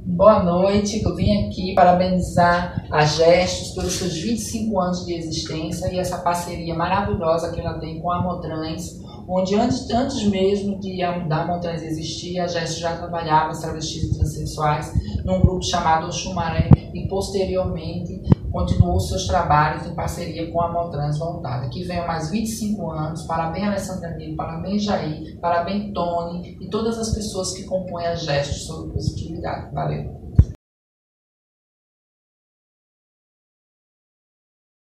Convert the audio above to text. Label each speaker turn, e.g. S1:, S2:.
S1: Boa noite, eu vim aqui parabenizar a Gestos pelos seus 25 anos de existência e essa parceria maravilhosa que ela tem com a Motrans, onde antes mesmo da Motrans existir, a Gestos já trabalhava as travestis e transexuais num grupo chamado Oxumaré e posteriormente continuou seus trabalhos em parceria com a Motrans voltada. Que venham mais 25 anos, parabéns Alessandra Nilo, parabéns Jair, parabéns Tony e todas as pessoas que compõem a Gestos sobre positividade. Valeu!